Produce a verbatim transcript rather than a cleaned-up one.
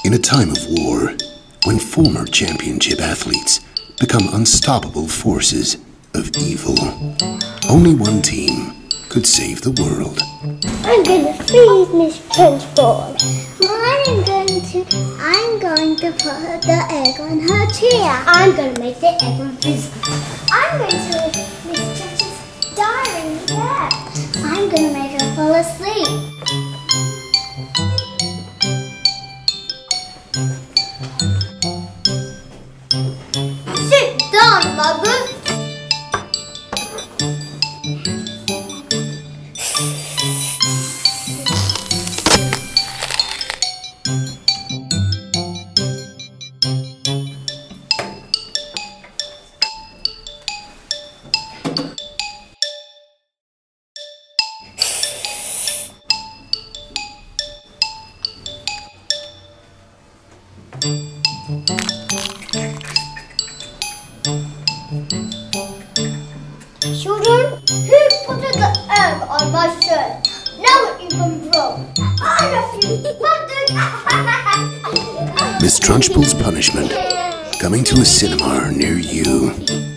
In a time of war, when former championship athletes become unstoppable forces of evil, only one team could save the world. I'm going to freeze Miss Trunchbull. I'm going to, I'm going to put the egg on her chair. I'm going to make the egg invisible. I'm going to leave Miss Trunch's diary there. I'm going to make her fall asleep. Sit down, Mother. Children, who put the egg on my shirt? Now it even broke. I refuse. Miss Trunchbull's punishment, coming to a cinema near you.